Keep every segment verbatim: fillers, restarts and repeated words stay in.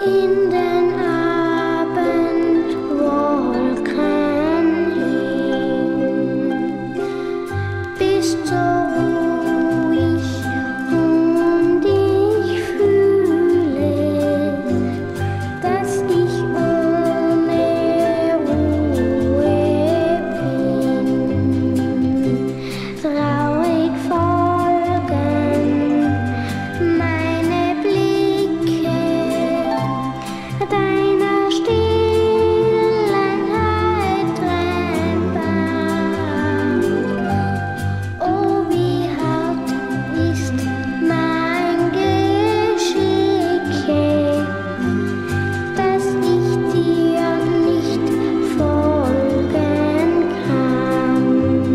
in den Abendwolken hin. Bist so ruhig und ich fühle, dass ich ohne Ruhe bin. Traurig folgen meine Blicke deiner stillen, heitren Bahn. Oh, wie hart ist mein Geschicke, dass ich dir nicht folgen kann.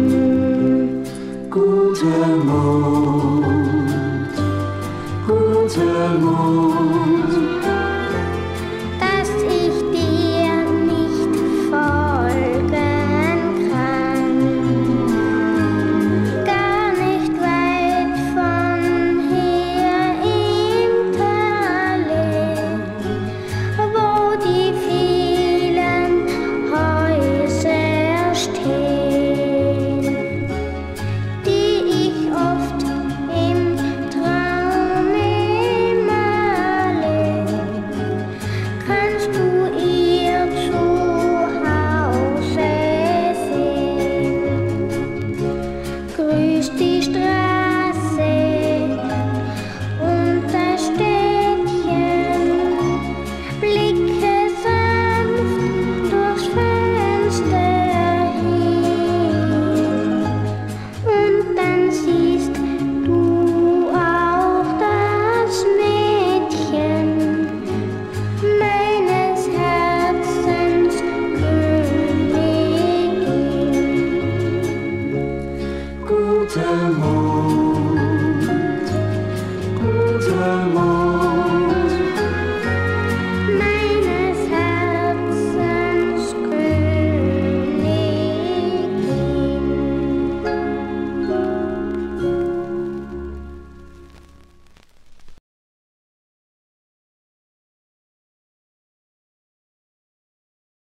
Guten Mut, guten Mut, dass ich dir nicht folgen kann. Gar nicht weit von hier im Tale, wo die vielen Häuser stehen, die ich oft im Traume male. Kannst du ihr Zuhause sehen? Grüß die Straße und das Städtchen, blicke sanft durchs Fenster hin, und dann siehst du auch das Mädchen meines Herzens Königin. guten Mut.